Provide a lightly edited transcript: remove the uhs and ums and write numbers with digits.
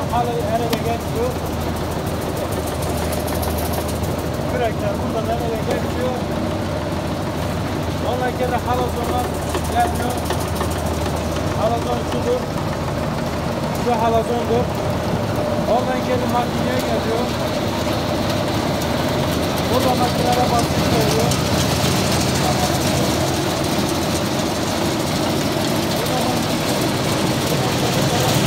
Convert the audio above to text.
halı ele geçiyor. Kürekler buradan ele geçiyor. Ondan sonra halazonlar geliyor. Halazon şudur. Şu halazondur. Ondan sonra makineye geliyor. Burada makinelere basınç veriyor. Burada